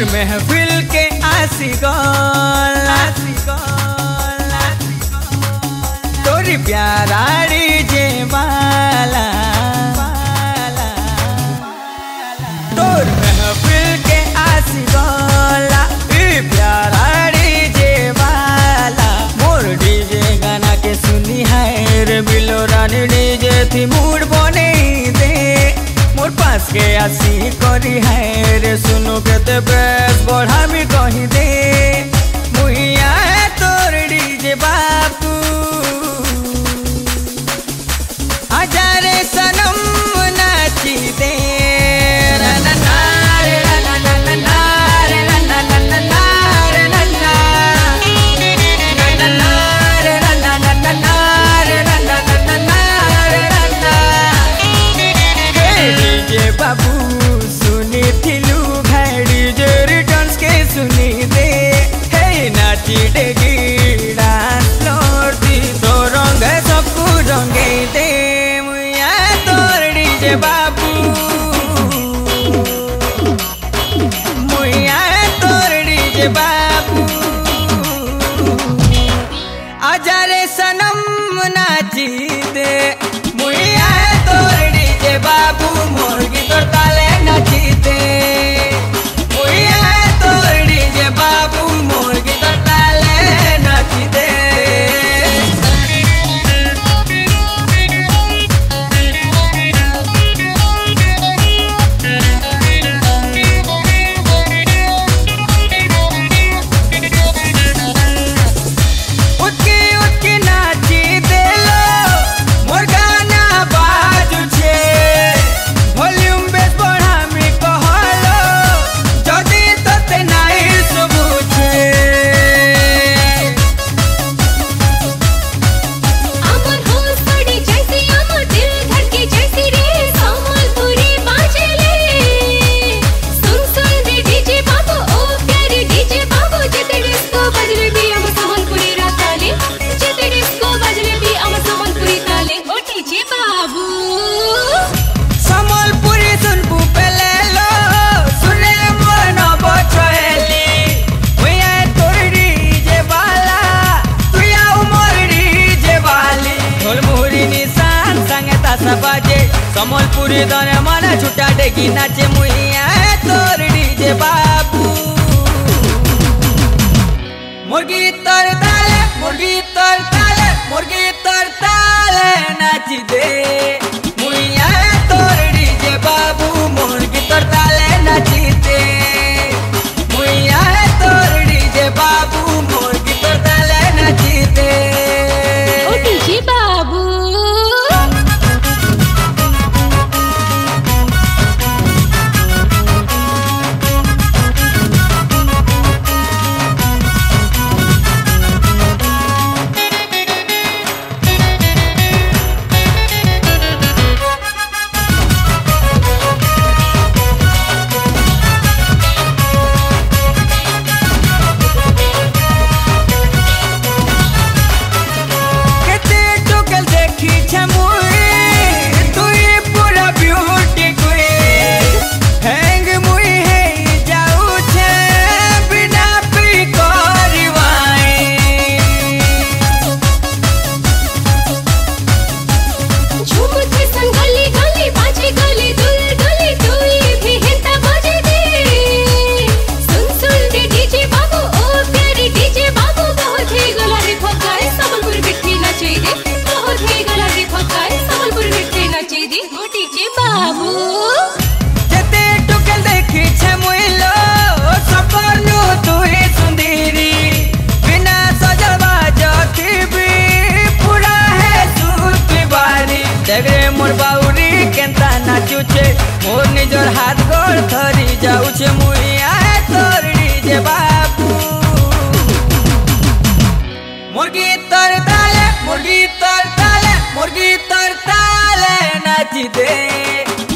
महफिल के आशिकों तोरी प्याराड़ी जे बाला तोर महफिल के आशिकों प्याराड़ी जे बाला मोर डीजे गाना के सुनी है रे बिलो रानी डीजे थी मूड बने दे मोर पास के आसी करी है रे सुनो के ते बेस बढ़ा भी कही दे मुहिया तोर डीजे बापू हजारे सनम नाची दे बाबू सुनी थिलू घड़ी जो रिटर्न्स के सुनी दे हे नाची डेगी डांस फ्लोर दी तो रंग सबको रंगे दे मुया तोर डीजे बाबू मुया तोर डीजे बाबू आजारे सनम नाची दे मुया तोर डीजे बाबू मोरगी तोर ताले नाचीते मुया तोर डीजे बाबू मोरगी तोर ताले नाचीते उठके नाची दे लो मोर गाना बाजू छे वॉल्यूम बेस बढ़ा मी कहलो जदी तते नाई सुबुछे अमर होश पड़ी जैसे अमर दिल धड़के जैसे रे संबलपुरी बाजेले सुन सुन रे डीजे बाबू ओ प्यारे डीजे बाबू जिते डिस्को बजले भी अमर संबलपुरी राताले जिते डिस्को बजले भी अमर संबलपुरी ताले ओ डीजे बाबू संबलपुरी सुनबू पेले लो सुने मन बचैली मुया तोर डीजे वाला तुया उमर डीजे वाली ढोल मुहुरी निशान संगे तासा बाजे संबलपुरी दने मन छुटा डेगी नाचे मुया तोर डीजे बाबू मुर्गी तर ताले मुर्गी तर ताले मुर्गी तर ताले नाची दे मुया तोर डीजे बाबू मुर्गी तर ताले नाची दे मुया तोर डीजे बाबू मुर्गी तर ताले नाची दे ओ डीजे बाबू केते टोकल देखी छे मुई तुई पूरा ब्यूटी क्वीन हैंग मुई है जाऊ छे बिना पी करी वाइन झूमते संग गली गली बाजे गली दुल गली तुई भी हिंता बाजे दे सुन सुन रे डीजे बाबू ओ प्यारे डीजे बाबू बहुत ही गला रे फकाए संबलपुरी बिट्टी नचे दे बहुत ही गला रे फकाए संबलपुरी बिट्टी नचे दे ओ डीजे बाबू केते टोकल देखी छे मुई लो सपनु तुई सुंदरी बिना सजवा जथी भी पूरा है सुती बारी देगरे मोर बाउरी केंता नाचू छे मोर निजर हाथ गोड़ धरी जाऊ छे मुइया तोर डीजे बाबू मुर्गी तर ताले मुर्गी तर ताले मुर्गी तर ताले नाची दे